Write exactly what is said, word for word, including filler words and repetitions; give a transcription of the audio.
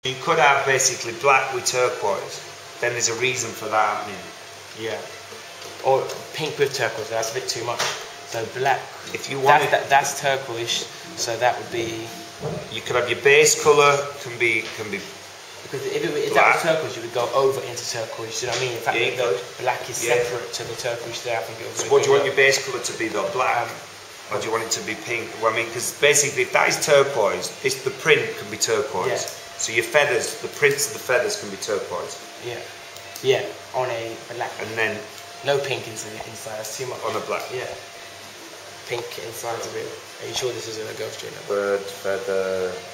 You could have basically black with turquoise. Then there's a reason for that happening. Yeah. Or pink with turquoise. That's a bit too much. So black. If you want that's, it, that, that's turquoise. So that would be. You could have your base colour can be can be. Because if, it, if that was turquoise, you would go over into turquoise. You know what I mean? In fact, Yeah, the black is yeah. separate to the turquoise there. I think it So what do you want your base colour to be though? Black? Um, or do you want it to be pink? Well, I mean, because basically if that is turquoise, this, the print can be turquoise. Yeah. So your feathers, the prints of the feathers can be turquoise. Yeah. Yeah. On a black. And then no pink inside. Inside. That's too much. on a black. Yeah. Pink inside is a bit. Are you sure this isn't a ghost trainer? Bird feather.